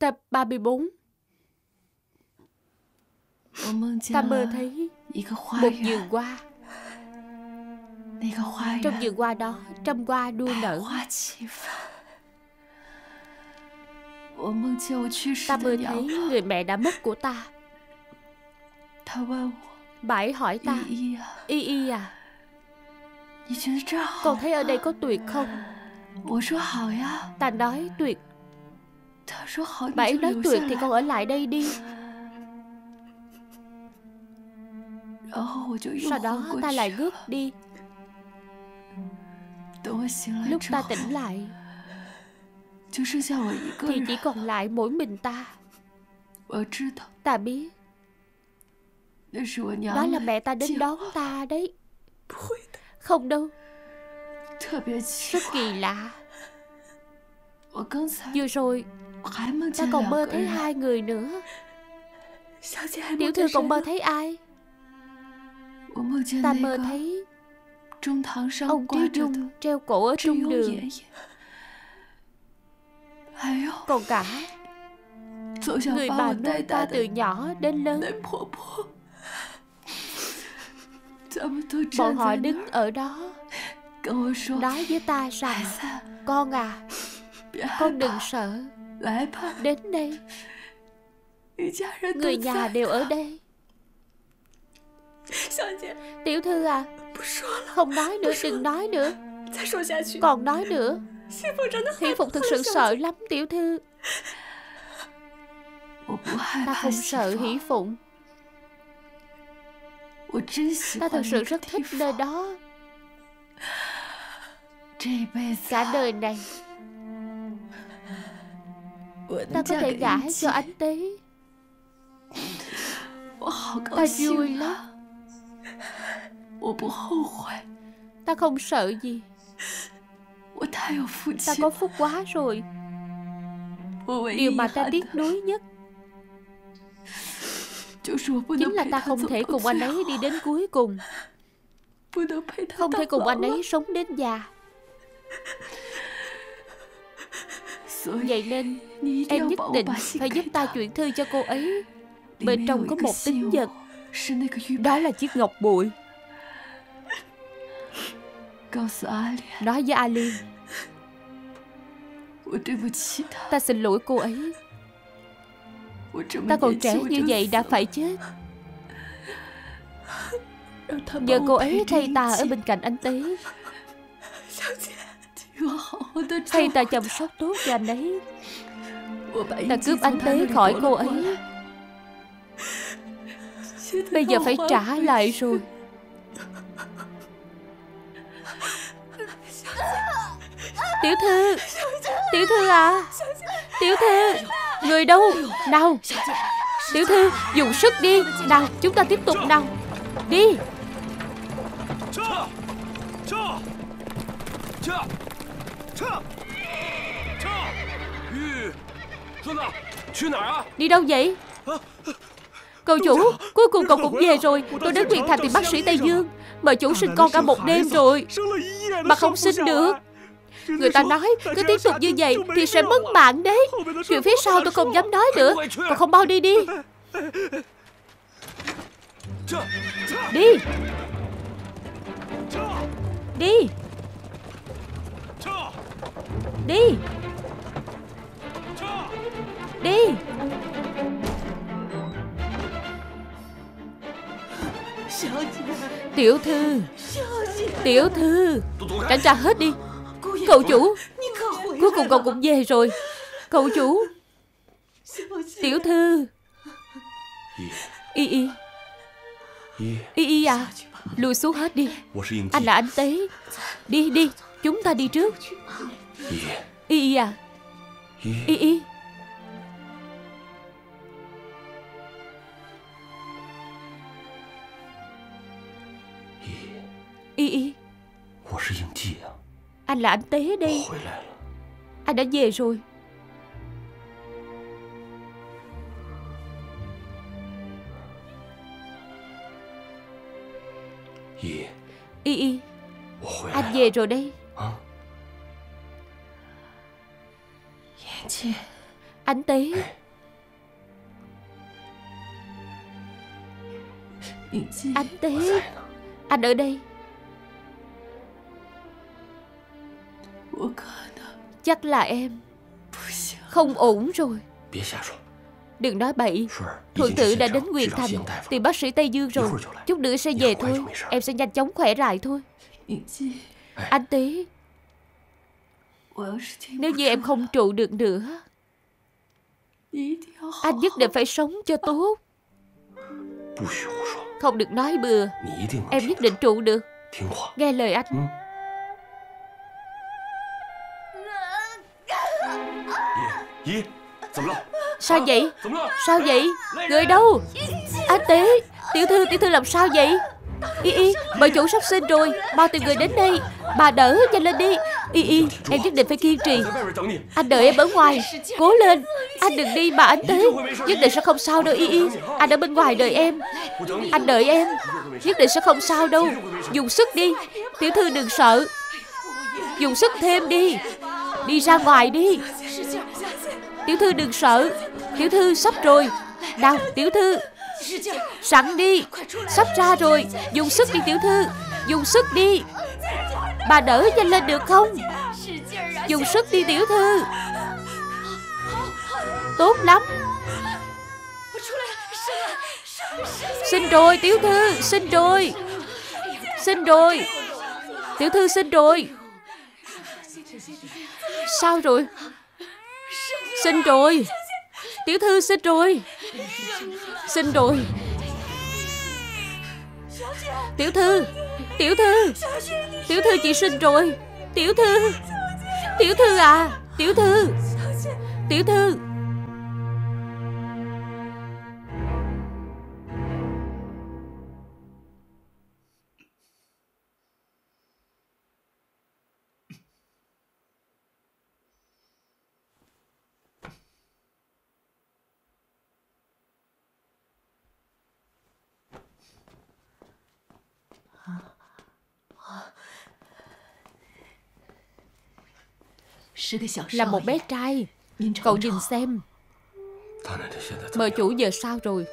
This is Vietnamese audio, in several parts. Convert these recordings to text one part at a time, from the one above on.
Tập 34. Ta mơ thấy một vườn hoa. Trong vườn hoa đó trăm hoa đua nở. Ta mơ thấy người mẹ đã mất của ta. Bà ấy hỏi ta: Y Y à, con thấy ở đây có tuyệt không? Ta nói tuyệt. Bà ấy nói tuyệt thì con ở lại đây đi. Sau đó ta lại ngước đi. Lúc ta tỉnh lại thì chỉ còn lại mỗi mình ta. Ta biết đó là mẹ ta đến đón ta đấy. Không đâu. Rất kỳ lạ. Vừa rồi ta còn mơ thấy hai người nữa. Tiểu thư còn mơ thấy ai? Ta mơ thấy ông Trí Dung treo cổ ở trung đường. Còn cả người bà nuôi ta từ nhỏ đến lớn. Bọn họ đứng ở đó nói với ta rằng: Con à, con đừng sợ, đến đây. Người nhà đều ở đây. Tiểu thư à, không nói nữa, đừng nói nữa. Còn nói nữa, Hỷ Phụng thực sự sợ lắm tiểu thư. Ta không sợ Hỷ Phụng. Ta thực sự rất thích nơi đó. Cả đời này ta có thể gả cho anh Tế. Ta vui lắm. Ta không sợ gì. Ta có phúc quá rồi. Điều mà ta tiếc nuối nhất chính là ta không thể cùng anh ấy đi đến cuối cùng. Không thể cùng anh ấy sống đến già. Vậy nên em nhất định phải giúp ta chuyển thư cho cô ấy. Bên trong có một tín vật. Đó là chiếc ngọc bội. Nói với A Liên: Ta xin lỗi cô ấy. Ta còn trẻ như vậy đã phải chết. Nhờ cô ấy thay ta ở bên cạnh anh Tế. Thay ta chăm sóc tốt cho anh ấy. Ta cướp anh Tế khỏi cô ấy. Bây giờ phải trả lại rồi. Tiểu thư, tiểu thư à, tiểu thư, người đâu? Nào, tiểu thư, dùng sức đi. Nào, chúng ta tiếp tục nào. Đi. Đi đâu vậy? Cậu chủ, cuối cùng cậu cũng về rồi. Tôi đến huyện thành tìm bác sĩ Tây Dương. Mời chủ sinh con cả một đêm rồi mà không sinh được. Người ta nói cứ tiếp tục như vậy thì sẽ mất mạng đấy. Chuyện phía sau tôi không dám nói nữa. Cậu không mau đi đi. Đi. Đi. Đi. Đi. Tiểu thư, tiểu thư, tránh ra hết đi. Cậu chủ, cuối cùng cậu cũng về rồi. Cậu chủ. Tiểu thư. Y Y, Y Y à, lùi xuống hết đi. Anh là anh Tế. Đi đi, chúng ta đi trước. Y Y à, Y Y. Y Y, anh là anh Tế đây. Anh đã về rồi. Y Y, anh về rồi đây. Anh Tế. Anh Tế, anh ở đây. Chắc là em không ổn rồi. Đừng nói bậy. Thuận tử đã đến Nguyệt Thành tìm bác sĩ Tây Dương rồi. Chút nữa sẽ về thôi. Em sẽ nhanh chóng khỏe lại thôi. Anh Tế, nếu như em không trụ được nữa, anh nhất định phải sống cho tốt. Không được nói bừa. Em nhất định trụ được. Nghe lời anh. Sao vậy? Sao vậy? Người đâu? Anh Tế, tiểu thư làm sao vậy? Y, bà chủ sắp sinh rồi. Mau tìm người đến đây. Bà đỡ, nhanh lên đi. Y, em nhất định phải kiên trì. Anh đợi em ở ngoài. Cố lên. Anh đừng đi mà anh Tế. Nhất định sẽ không sao đâu Y. Anh ở bên ngoài đợi em. Anh đợi em. Nhất định sẽ không sao đâu. Dùng sức đi. Tiểu thư đừng sợ. Dùng sức thêm đi. Đi ra ngoài đi. Tiểu thư đừng sợ. Tiểu thư sắp rồi. Nào tiểu thư, sẵn đi. Sắp ra rồi. Dùng sức đi tiểu thư. Dùng sức đi. Bà đỡ nhanh lên được không? Dùng sức đi tiểu thư. Tốt lắm. Sinh rồi tiểu thư. Sinh rồi. Sinh rồi. Tiểu thư sinh rồi. Sao rồi? Sinh rồi. Tiểu thư sinh rồi. Sinh rồi. Tiểu thư. Tiểu thư. Tiểu thư chị sinh rồi. Tiểu thư. Tiểu thư à. Tiểu thư. Tiểu thư. Là một bé trai. Cậu nhìn xem. Mợ chủ giờ sao rồi?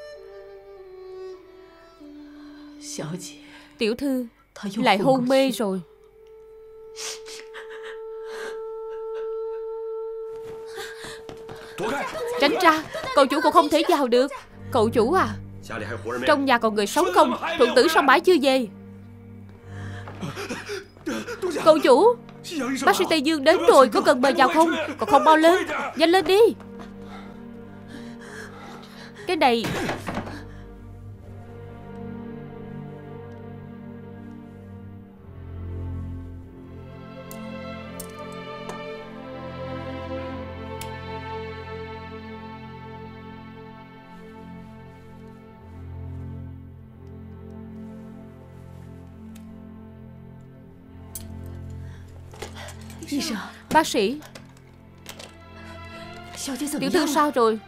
Tiểu thư lại hôn mê rồi. Tránh ra. Cậu chủ còn không thể vào được. Cậu chủ à, trong nhà còn người sống không? Thuận tử sao mãi chưa về? Cậu chủ, bác sĩ Tây Dương đến rồi. Có cần mời vào không? Còn không mau lên. Nhanh lên đi. Cái này bác sĩ. Tiểu thư sao rồi?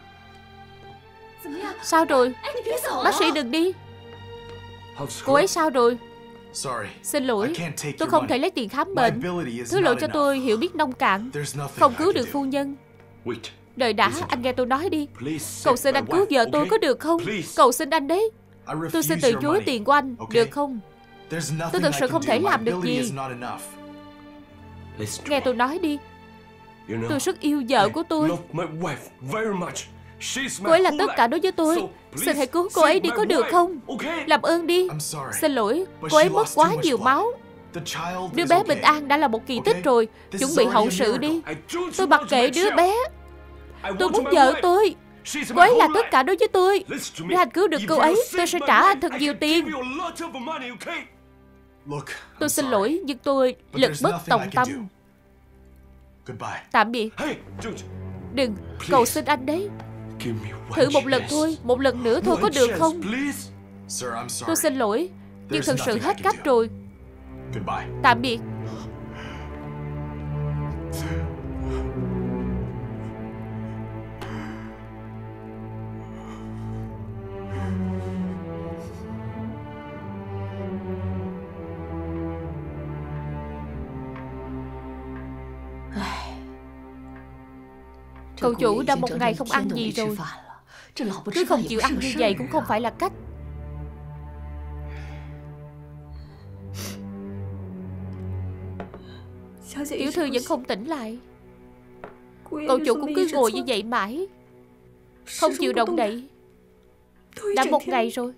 Sao rồi? Bác sĩ đừng đi. Cô ấy sao rồi? Xin lỗi, tôi không thể lấy tiền khám bệnh. Thứ lỗi cho tôi hiểu biết nông cạn, không cứu được phu nhân. Đợi đã, anh nghe tôi nói đi. Cầu xin anh cứu vợ tôi có được không? Cầu xin anh đấy. Tôi xin từ chối tiền của anh, được không? Tôi thực sự không thể làm được gì. Nghe tôi nói đi. Tôi rất yêu vợ của tôi. Cô ấy là tất cả đối với tôi. Xin hãy cứu cô ấy đi có được không? Làm ơn đi. Xin lỗi, cô ấy mất quá nhiều máu. Đứa bé bình an đã là một kỳ tích rồi. Chuẩn bị hậu sự đi. Tôi mặc kệ đứa bé. Tôi muốn vợ tôi. Cô ấy là tất cả đối với tôi. Nếu anh cứu được cô ấy, tôi sẽ trả anh thật nhiều tiền. Tôi xin lỗi, nhưng tôi lực bất tòng tâm. Tạm biệt. Đừng, cầu xin anh đấy. Thử một lần thôi, một lần nữa thôi có được không? Tôi xin lỗi, nhưng thực sự hết cách rồi. Tạm biệt. Cậu chủ đã 1 ngày không ăn gì rồi. Cứ không chịu ăn như vậy cũng không phải là cách. Tiểu thư vẫn không tỉnh lại. Cậu chủ cũng cứ ngồi như vậy mãi, không chịu động đậy. Đã 1 ngày rồi.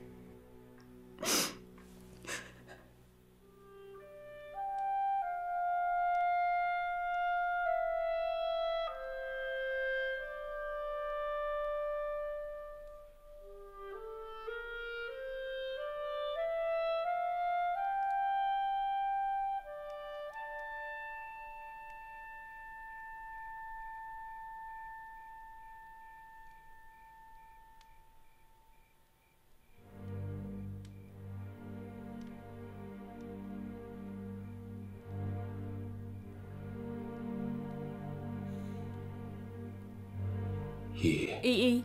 Y,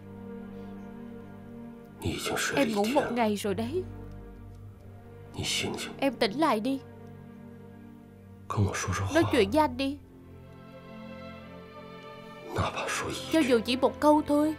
em ngủ 1 ngày rồi đấy. Em tỉnh lại đi, nói chuyện với anh đi. Cho dù chỉ 1 câu thôi.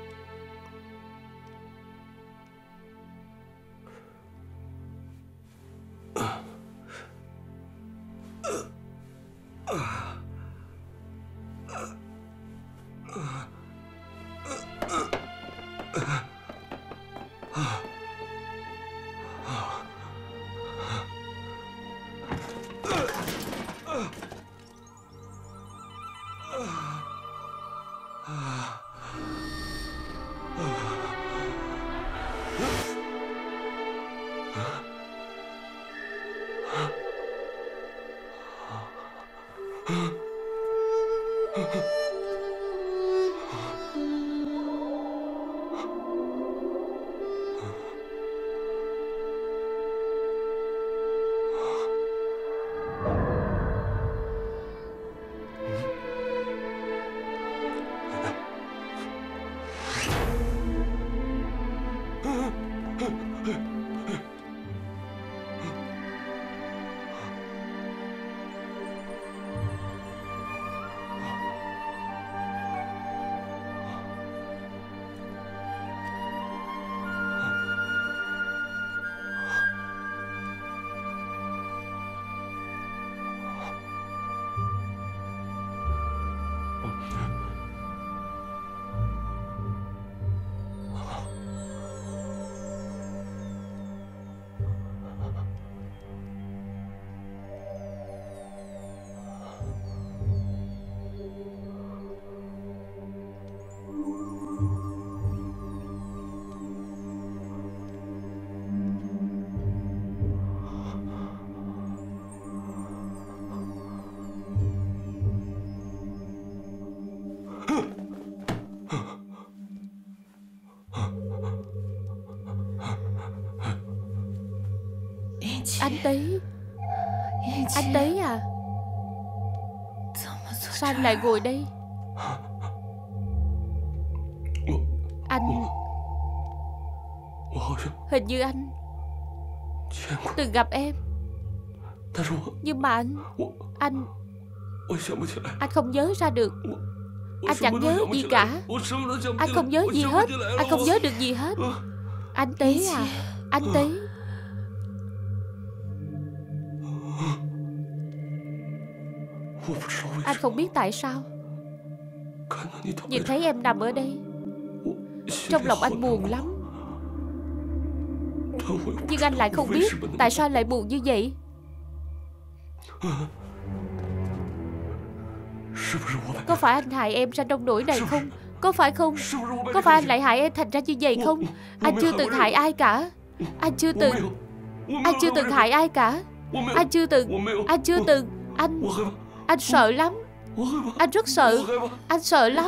Anh Tý, anh Tý à, sao anh lại ngồi đây? Anh, hình như anh từng gặp em. Nhưng mà anh không nhớ ra được. Anh chẳng nhớ gì cả. Anh không nhớ gì hết. Anh không nhớ được gì hết. Anh Tý à, anh Tý. Anh không biết tại sao nhìn thấy em nằm ở đây, trong lòng anh buồn lắm. Nhưng anh lại không biết tại sao lại buồn như vậy. Có phải anh hại em ra nông nỗi này không? Có phải không? Có phải anh lại hại em thành ra như vậy không? Anh chưa từng hại ai cả. Anh chưa từng hại ai cả. Anh chưa từng. Anh sợ lắm. Anh rất sợ. Anh sợ lắm.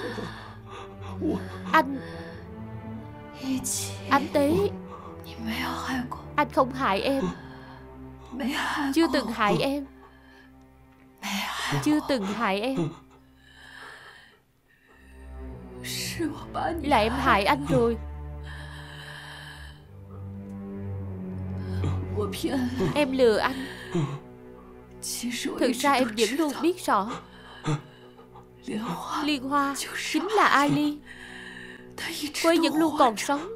Anh Tý, anh không hại em. Chưa từng hại em. Chưa từng hại em. Là em hại anh rồi. Em lừa anh. Thực ra em vẫn luôn biết rõ Liên Hoa chính là A Liên. Cô ấy vẫn luôn còn sống.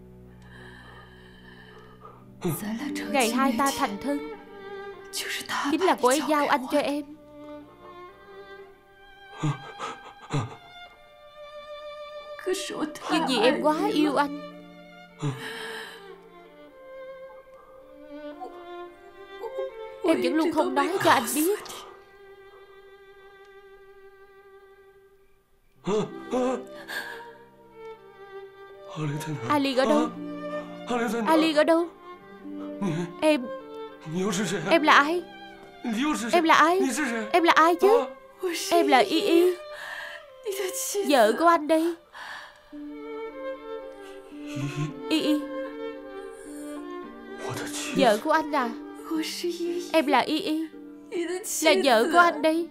Ngày hai ta thành thân chính là cô ấy giao anh cho em. Nhưng vì em quá yêu anh, em vẫn luôn không nói cho anh biết. A Liên ở đâu? A Liên ở đâu? Em là ai? Em là ai? Em là ai chứ? Em là Y Y, vợ của anh đây. Y Y, vợ của anh à? Em là Y Y, là vợ của anh đây.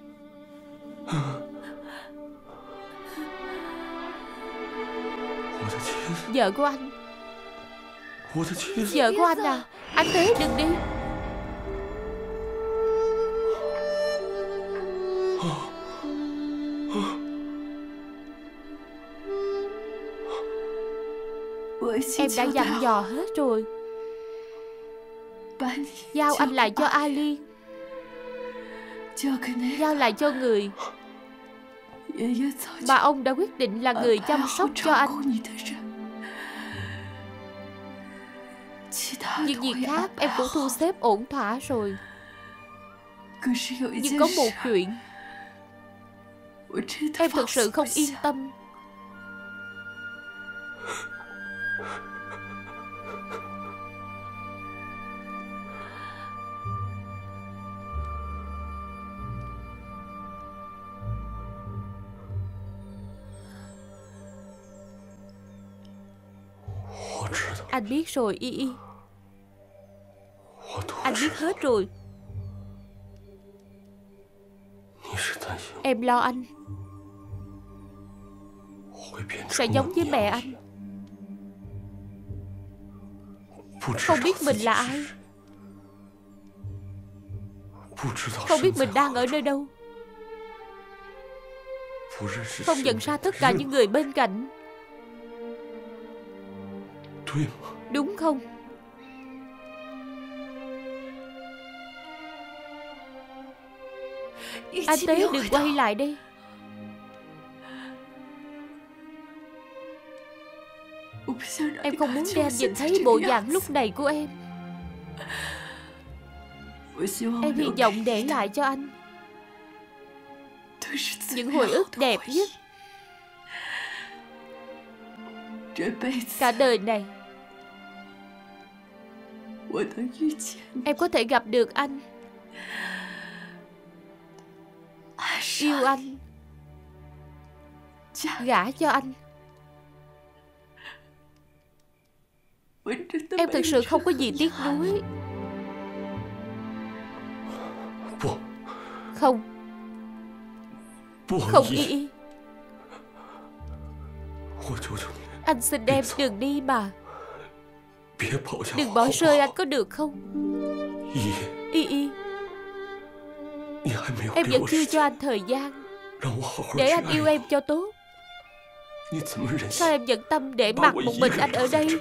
Vợ của anh. Vợ của anh à? Anh Tế đừng đi. Em đã dặn dò hết rồi. Giao anh lại cho A Liên, giao lại cho người mà ông đã quyết định là người chăm sóc cho anh. Những việc khác em cũng thu xếp ổn thỏa rồi. Nhưng có một chuyện em thực sự không yên tâm. Anh biết rồi Y Y. Anh biết hết rồi. Em lo anh sẽ giống với mẹ anh, không biết mình là ai, không biết mình đang ở nơi đâu, không nhận ra tất cả những người bên cạnh. Đúng không? Anh Tế đừng quay lại đây. Em không muốn để anh nhìn thấy bộ dạng lúc này của em. Em hy vọng để lại cho anh những hồi ức đẹp nhất. Cả đời này em có thể gặp được anh, yêu anh, gả cho anh. Em thực sự không có gì tiếc nuối. Không, không Y Y, anh xin em đừng đi mà. Đừng bỏ rơi anh có được không? Y Y, em vẫn chưa cho anh thời gian để anh yêu em cho tốt. Sao em vẫn tâm để mặc một mình anh ở đây?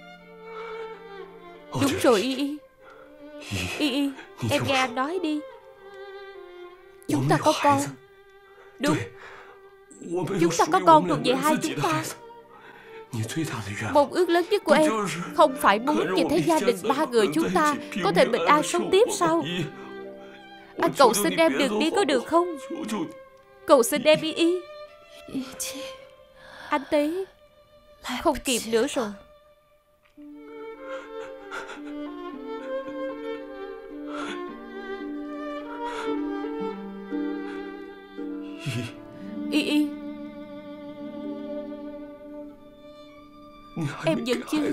Đúng rồi Y Y. Y Y, em nghe anh nói đi. Chúng ta có con. Đúng, chúng ta có con thuộc về hai chúng ta. Mong ước lớn nhất của em không phải muốn nhìn thấy gia đình ba người chúng ta có thể bình an sống tiếp sao? Anh cầu xin em đừng đi có được không? Cầu xin em Y Y. Anh Tế, không kịp nữa rồi. Y Y, em vẫn chưa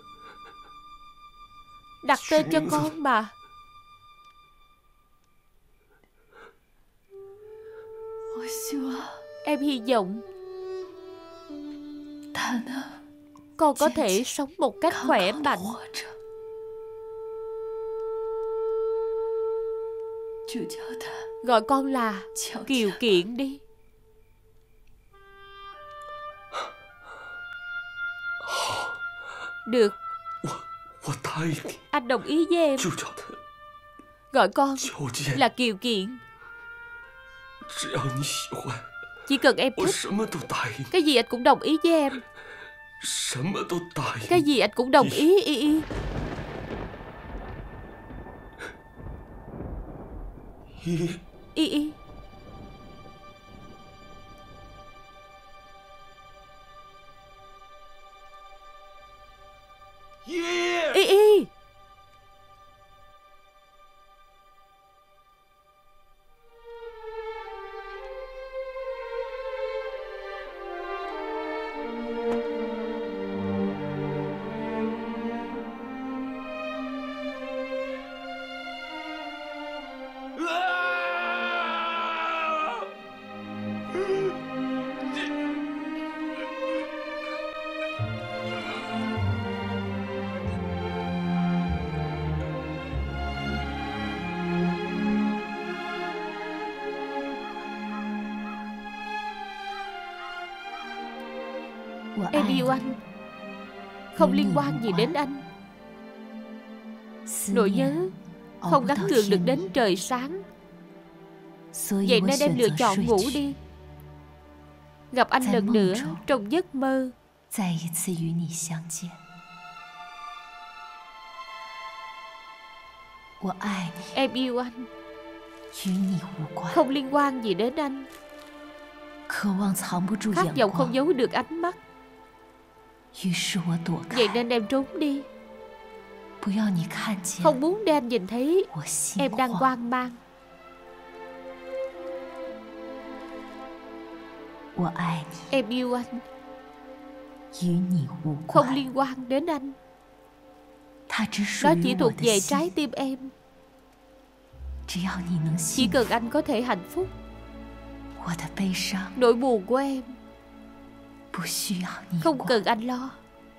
đặt tên cho con mà. Em hy vọng con có thể sống một cách khỏe mạnh. Gọi con là Kiều Kiện đi. Được, anh đồng ý với em. Gọi con là Kiều Kiện. Chỉ cần em thích, cái gì anh cũng đồng ý với em. Cái gì anh cũng đồng ý. Y Y. Y Y. Y Y. Em yêu anh, không liên quan gì đến anh. Nỗi nhớ không gắn gượng được đến trời sáng. Vậy nên em lựa chọn ngủ đi. Gặp anh lần nữa trong giấc mơ. Em yêu anh, không liên quan gì đến anh. Khát vọng không giấu được ánh mắt. Vậy nên em trốn đi, không muốn để anh nhìn thấy em đang hoang mang. Em yêu anh, không liên quan đến anh. Nó chỉ thuộc về trái tim em. Chỉ cần anh có thể hạnh phúc, nỗi buồn của em không cần anh lo.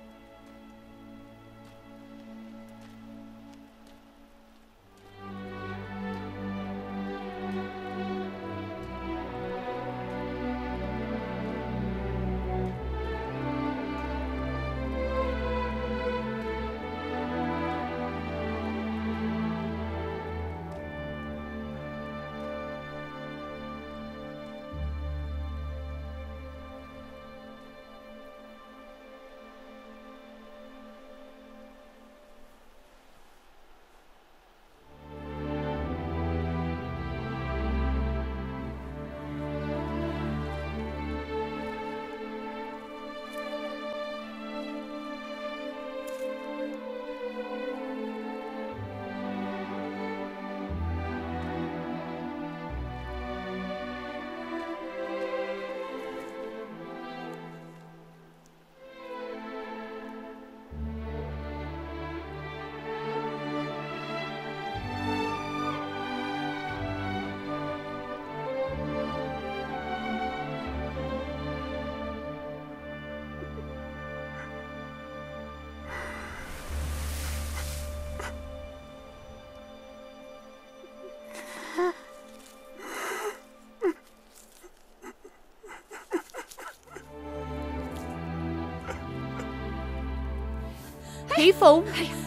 Hỷ Phụng,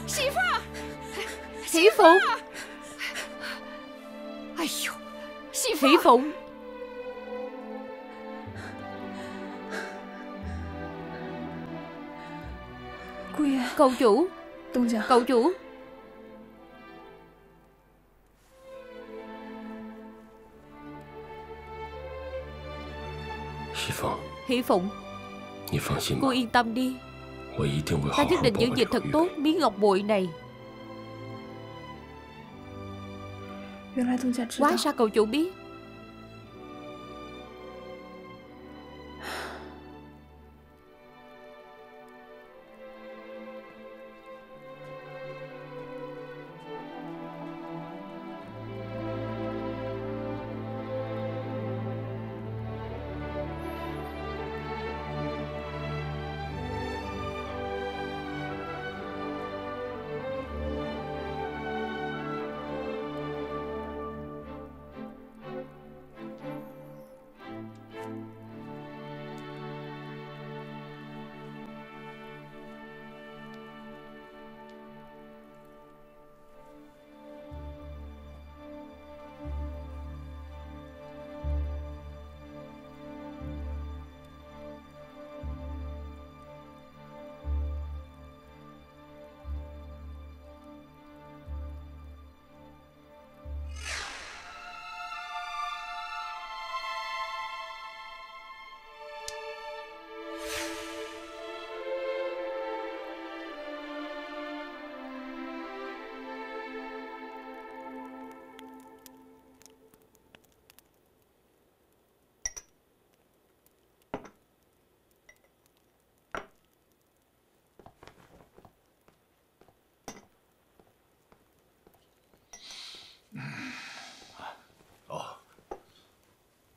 Hỷ Phụng, Hỷ Phụng. Cậu chủ, cậu chủ. Hỷ Phụng, cô yên tâm đi. Ta nhất định giữ gìn thật tốt miếng ngọc bội này. Hóa ra cậu chủ biết.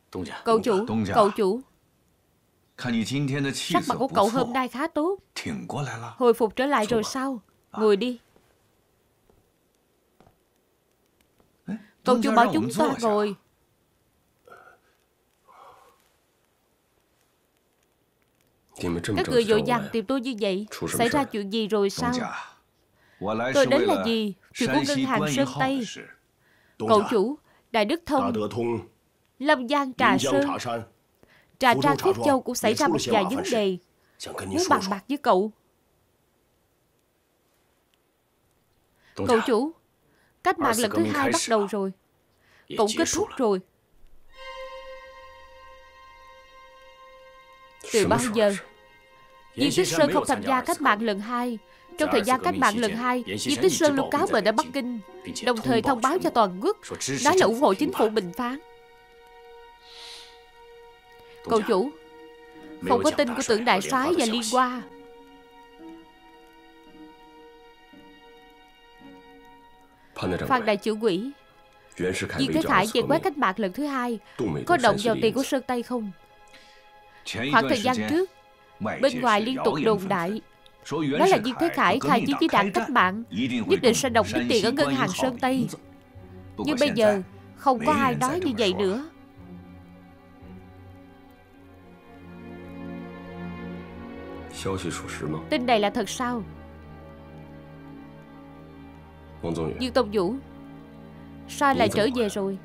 Cậu chủ, cậu chủ. Sắc mặt của cậu hôm nay khá tốt. Hồi phục trở lại rồi sao? Ngồi đi. Cậu chủ bảo chúng ta ngồi. Các người vội vàng tìm tôi như vậy, xảy ra chuyện gì rồi sao? Tôi đến là gì? Chuyện của ngân hàng Sơn Tây. Cậu chủ, Đại Đức Thông, Lâm Giang Trà Sơn, Trà Trang Phước Châu cũng xảy ra một vài vấn đề, muốn bàn bạc với cậu. Cậu chủ, cách mạng lần thứ 2 bắt đầu rồi, cũng kết thúc rồi. Từ bao giờ Diêm Tích Sơn không tham gia cách mạng lần 2? Trong thời gian cách mạng lần 2, Diêm Tích Sơn luôn cáo bệnh ở Bắc Kinh, đồng thời thông báo cho toàn quốc, nói là ủng hộ chính phủ bình phán. Cậu chủ, không có tin của Tưởng Đại Soái và Liên Hoa. Phan Đại Chủ quỷ, Viên Thế Khải giải quét cách mạng lần thứ 2 có động vào tiền của Sơn Tây không? Khoảng thời gian trước, bên ngoài liên tục đồn đại nói là Viên Thế Khải khai chiến với đảng cách mạng nhất định sẽ động đến tiền ở ngân hàng Sơn Tây. Nhưng bây giờ không có ai nói như vậy nữa. Tin này là thật sao? Dương Tông Vũ, sao lại trở về rồi?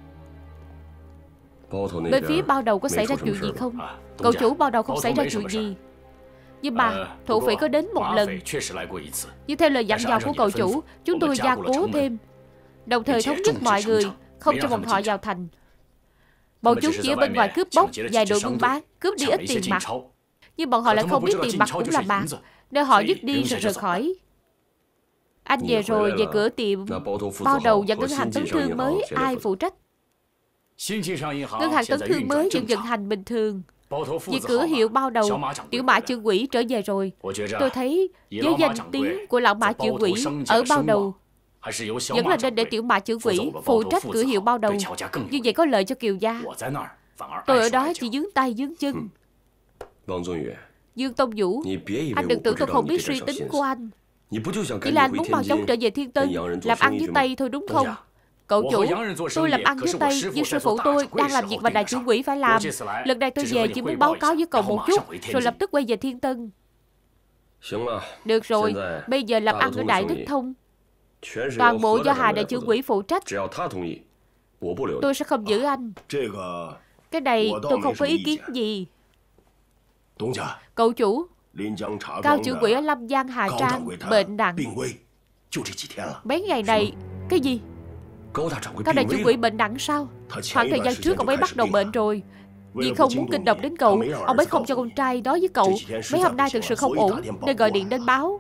Bên phía bao đầu có xảy ra chuyện gì không? Cậu chủ, bao đầu không xảy ra chuyện gì. Nhưng mà thổ phỉ có đến một lần. Nhưng theo lời dặn dò của cậu chủ, chúng tôi gia cố thêm, đồng thời thống nhất mọi người không cho bọn họ vào thành. Bọn chúng chỉ ở bên ngoài cướp bóc vài đội buôn bán, cướp đi ít tiền mặt. Nhưng bọn họ lại không biết tiền mặt cũng là bạc, nên họ dứt đi rồi rời khỏi. Anh về rồi, về cửa tiệm bao đầu và ngân hàng Tấn Thương mới ai phụ trách? Ngân hàng Tấn Thương mới vẫn vận hành bình thường. Vì cửa hiệu bao đầu, tiểu mã Trương Quỷ trở về rồi. Tôi thấy với danh tiếng của lão mã Trương Quỷ ở bao đầu, vẫn là nên để tiểu mã Trương Quỷ phụ trách cửa hiệu bao đầu. Như vậy có lợi cho Kiều gia. Tôi ở đó chỉ vướng tay vướng chân. Dương Tông Vũ, anh đừng tưởng tôi không biết suy tính của anh. Chỉ là anh muốn mau chóng trở về Thiên Tân, làm ăn với Tây thôi đúng không? Cậu chủ, tôi làm ăn với Tây, nhưng sư phụ tôi đang làm việc mà Đại Chủ quỷ phải làm. Lần này tôi về chỉ muốn báo cáo với cậu một chút, rồi lập tức quay về Thiên Tân. Được rồi, bây giờ làm ăn ở Đại Đức Thông, toàn bộ do Hà Đại Chủ quỷ phụ trách. Tôi sẽ không giữ anh. Cái này tôi không có ý kiến gì. Cậu chủ, Cao Chủ quỷ ở Lâm Giang Hà Trang bệnh nặng. Mấy ngày này, cái gì? Cao Đại Chủ quỷ bệnh nặng sao? Khoảng thời gian trước ông ấy bắt đầu bệnh rồi. Vì không muốn kinh động đến cậu, ông ấy không cho con trai nói với cậu. Mấy hôm nay thực sự không ổn nên gọi điện đến báo.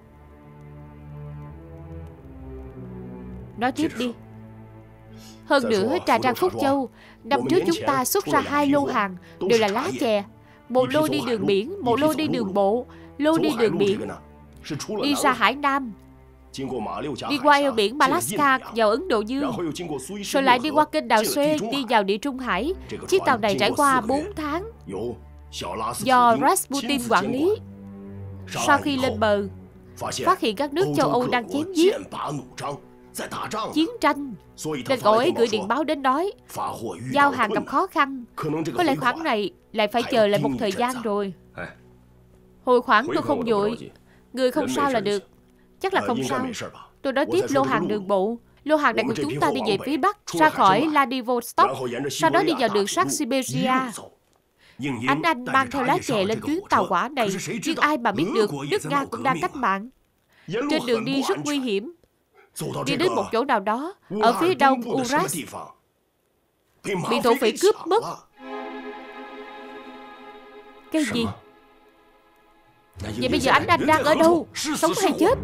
Nói tiếp đi. Hơn nữa, Trà Trang Phúc Châu, năm trước chúng ta xuất ra 2 lô hàng, đều là lá chè. Một lô đi đường biển, một lô đi đường bộ. Lô đi đường biển đi ra Hải Nam, đi qua eo biển Alaska vào Ấn Độ Dương, rồi lại đi qua kênh đào Suez đi vào Địa Trung Hải. Chiếc tàu này trải qua 4 tháng do Rasputin quản lý. Sau khi lên bờ, phát hiện các nước châu Âu đang chém giết, chiến tranh, nên cậu ấy gửi điện báo đến nói giao hàng gặp khó khăn. Có lẽ khoản này lại phải chờ lại một thời gian rồi. Hồi khoản tôi không vội. Người không sao là được. Chắc là không sao. Tôi nói tiếp lô hàng đường bộ. Lô hàng này của chúng ta đi về phía Bắc, ra khỏi Vladivostok, sau đó đi vào đường sắt Siberia. Anh mang theo lá chè lên chuyến tàu hỏa này, nhưng ai mà biết được nước Nga cũng đang cách mạng. Trên đường đi rất nguy hiểm. Đi đến một chỗ nào đó ở phía đông Uras, bị thổ phỉ cướp mất. Cái gì? Vậy bây giờ anh đang ở đâu? Sống hay chết?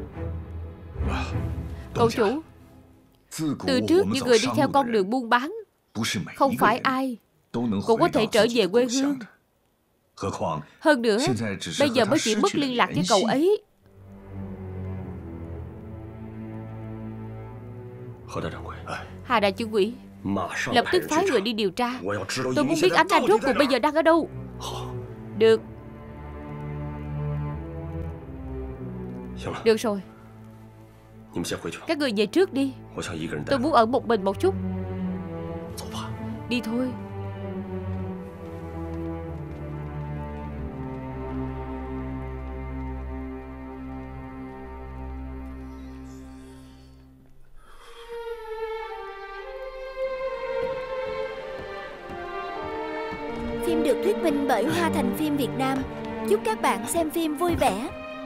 Cậu chủ, từ trước những người đi theo con đường buôn bán, không phải ai cũng có thể trở về quê hương. Hơn nữa, bây giờ mới chỉ mất liên lạc với cậu ấy. Hà Đại Chủ quỷ, Lập tức phái người đi điều tra. Tôi muốn biết Ánh Anh rốt cuộc bây giờ đang ở đâu. Được. Được rồi, các người về trước đi. Tôi muốn ở một mình một chút. Đi thôi. Phim được thuyết minh bởi Hoa Thành Phim Việt Nam. Chúc các bạn xem phim vui vẻ.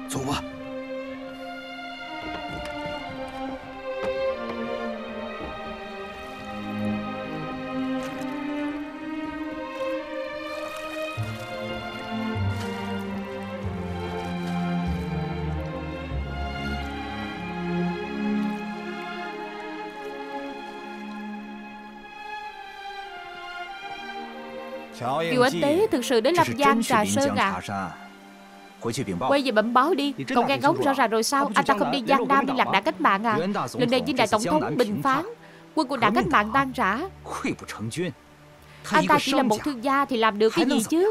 Kiều Anh Tế thực sự đến Lâm Giang Trà Sơn à? Quay về bẩm báo đi. Cậu nghe ngóng rõ ràng rồi sao? Anh ta không đi Giang Nam liên lạc đảng cách mạng à? Lần này viên đại tổng thống bình phán, quân của đảng cách mạng tan rã. Anh ta chỉ là một thương gia thì làm được cái gì chứ?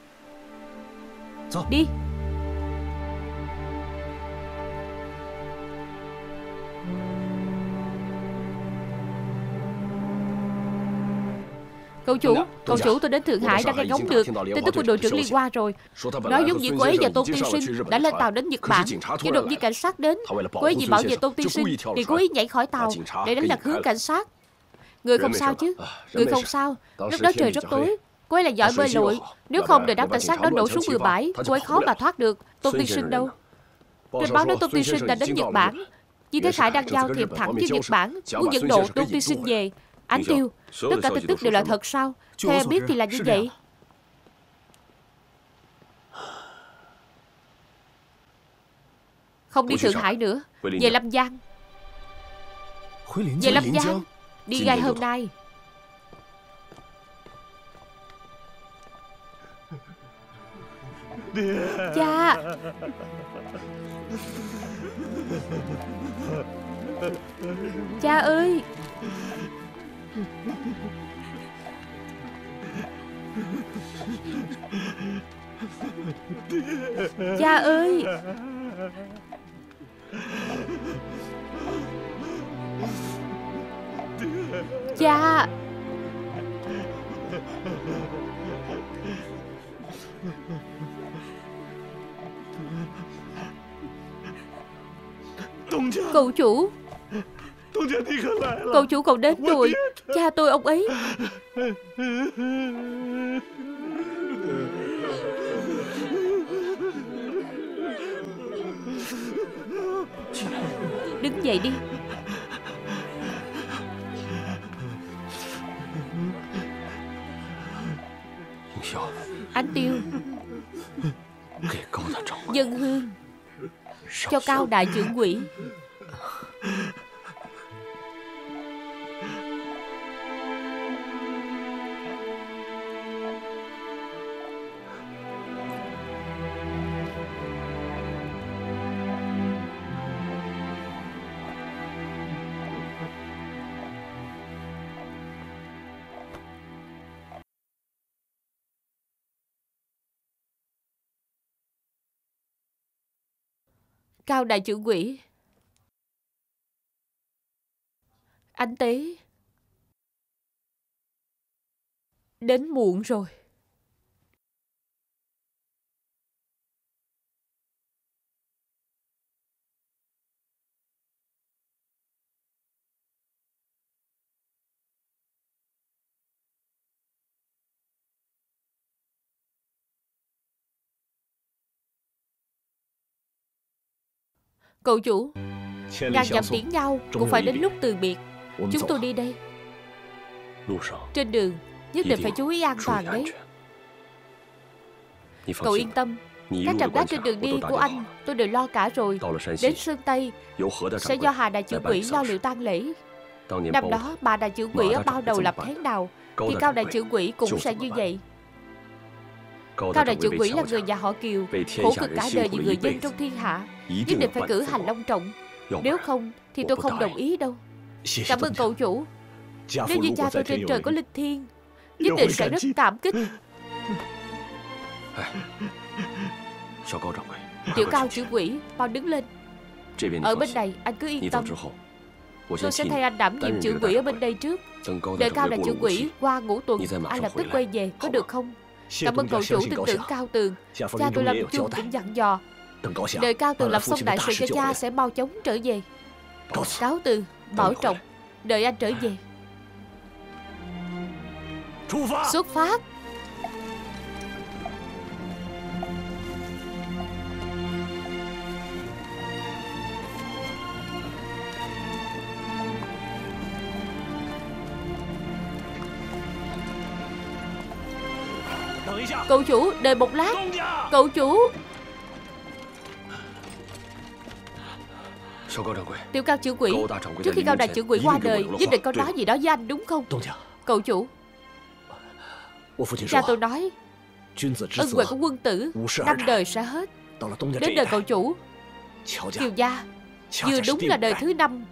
Đi. Cậu chủ, tôi đến Thượng Hải đã nghe ngóng được tin tức của đội trưởng Liên Hoa rồi. Nói giống như cô ấy và Tôn Tiên Sinh đã lên tàu đến Nhật Bản, nhưng đột nhiên cảnh sát đến. Cô ấy vì bảo vệ Tôn Tiên Sinh thì cố ý nhảy khỏi tàu để đánh lật hướng cảnh sát. Người không sao chứ? Người không sao. Lúc đó trời rất tối. Cô ấy là giỏi bơi lội. Nếu không đợi đám cảnh sát đó nổ súng bừa bãi, cô ấy khó mà thoát được. Tôn Tiên Sinh đâu? Trên báo nói Tôn Tiên Sinh đã đến Nhật Bản. Di Thế Khải đang giao thiệp thẳng với Nhật Bản, muốn dẫn độ Tôn Tiên Sinh về. Ánh Tiêu, tất cả tin tức đều là thật sao? Theo em biết thì là như vậy. Không đi Thượng Hải nữa, về Lâm Giang. Về Lâm Giang, đi ngay hôm nay. Cha. Cha ơi. Cha ơi. Cha. Cậu chủ. Cậu chủ cậu đến rồi. Cha tôi ông ấy. Đứng dậy đi. Ánh Tiêu, dân hương cho Cao đại trưởng quỹ. Cao đại trưởng quỹ. Anh Tế đến muộn rồi. Cậu chủ, ngàn dặm tiễn nhau cũng phải đến lúc từ biệt. Chúng tôi đi đây. Trên đường nhất định phải chú ý an toàn đấy. Cậu yên tâm, các trạm gác trên đường đi của anh tôi đều lo cả rồi. Đến Sơn Tây sẽ do Hà đại trưởng quỹ lo liệu tang lễ. Năm đó bà đại trưởng quỹ ở bao đầu lập thế nào thì Cao đại trưởng quỹ cũng sẽ như vậy. Cao đại trưởng quỹ là người nhà họ Kiều, khổ cực cả đời vì người dân trong thiên hạ, nhất định phải cử hành long trọng. Nếu không thì tôi không đồng ý đâu. Cảm ơn cậu chủ. Nếu như cha tôi trên trời có linh thiêng, nhất định sẽ rất cảm kích. Tiểu Cao trưởng quỹ, mau đứng lên. Ở bên này anh cứ yên tâm. Tôi sẽ thay anh đảm nhiệm trưởng quỹ ở bên đây trước. Đợi Cao là trưởng quỹ qua ngũ tuần, anh lập tức quay về, có được không? Cảm ơn cậu chủ tin tưởng Cao Tường. Cha tôi Lâm Chung cũng dặn dò, đợi Cao Tường làm xong đại sự cho cha sẽ mau chóng trở về. Cáo từ, bảo trọng. Đợi anh trở về. Xuất phát. Cậu chủ, đợi một lát. Cậu chủ. Tiểu Cao trưởng quỹ, trước khi Cao đại trưởng quỹ qua đời, nhất định có nói gì đó với anh đúng không? Cậu chủ, cha tôi nói ân huệ của quân tử 5 đời sẽ hết. Đến đời cậu chủ, Kiều gia vừa đúng là đời thứ 5.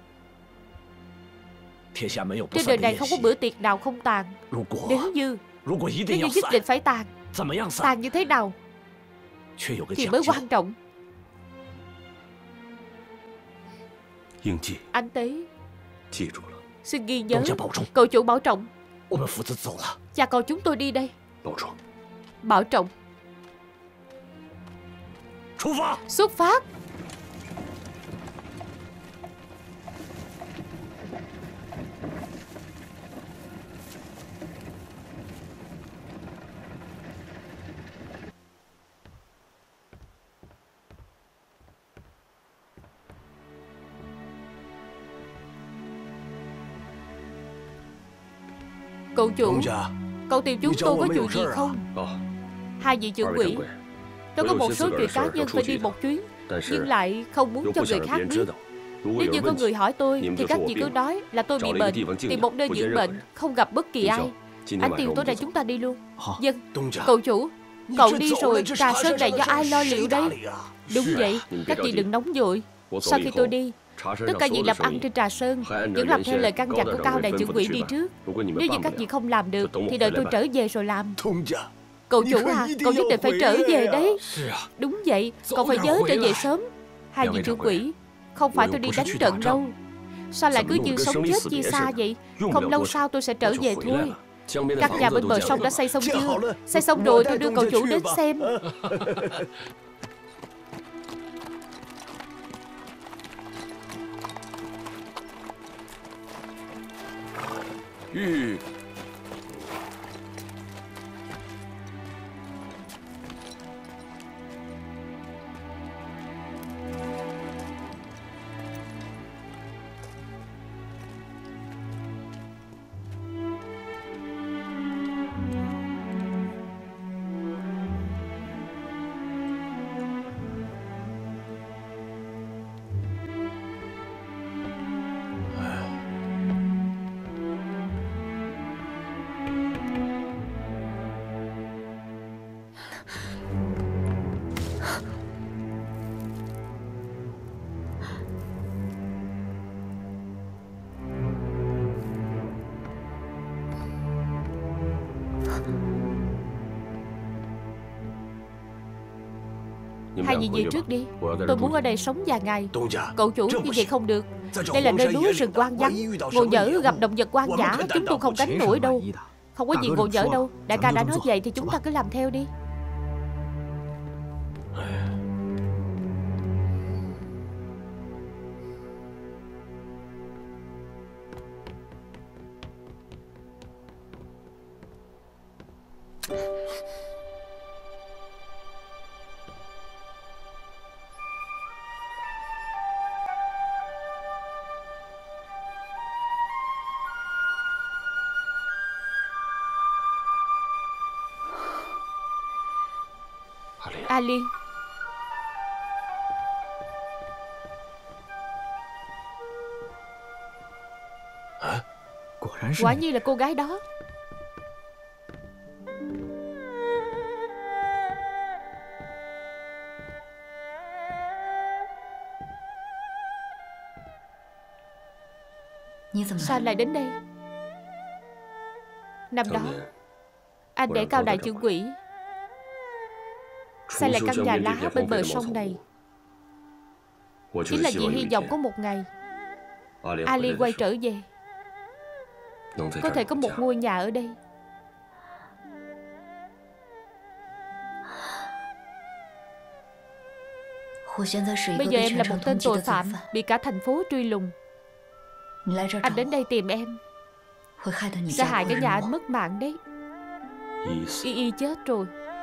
Trên đời này không có bữa tiệc nào không tàn. Nếu như nhất định phải tàn, tàn như thế nào thì mới quan trọng. Anh Tế, xin ghi nhớ. Cậu chủ bảo trọng. Cha con chúng tôi đi đây. Bảo trọng. Xuất phát. Cậu chủ, cậu tìm chúng tôi có chuyện gì không? Hai vị trưởng quỹ, tôi có một số chuyện cá nhân phải đi một chuyến, nhưng lại không muốn cho người khác biết. Nếu như có người hỏi tôi thì các vị cứ nói là tôi bị bệnh, tìm một nơi dưỡng bệnh, không gặp bất kỳ ai. Anh tìm tôi đây, chúng ta đi luôn. Vâng, cậu chủ. Cậu đi rồi, trà sơn này do ai lo liệu đây? Đúng vậy, các vị đừng nóng vội. Sau khi tôi đi, tất cả việc làm ăn trên Trà Sơn vẫn làm theo lời căn dặn của Cao đại trưởng quỹ đi trước. Nếu như các vị không làm được thì đợi tôi trở về rồi làm. Cậu chủ à, cậu nhất định phải trở về đấy. Đúng vậy, cậu phải nhớ trở về sớm. Hai vị trưởng quỹ, không phải tôi đi đánh trận đâu. Sao lại cứ như sống chết chia xa vậy? Không lâu sau tôi sẽ trở về thôi. Các nhà bên bờ sông đã xây xong chưa? Xây xong rồi, tôi đưa cậu chủ đến xem. Hai vị về trước đi. Tôi muốn ở đây sống vài ngày. Cậu chủ, như vậy không được. Đây là nơi núi rừng hoang vắng, ngộ nhỡ gặp động vật hoang dã, chúng tôi không gánh nổi đâu. Không có gì ngộ nhỡ đâu. Đại ca đã nói vậy thì chúng ta cứ làm theo đi. A Liên, quả nhiên là cô gái đó. Sao lại đến đây? Năm đó anh để Cao đại trưởng quỹ xây lại căn nhà lá bên bờ sông này, chính là vì hy vọng có một ngày Ali quay trở về, có thể có một ngôi nhà ở đây. Bây giờ em là một tên tội phạm bị cả thành phố truy lùng. Anh đến đây tìm em sẽ hại cả nhà anh mất mạng đấy. Y chết rồi.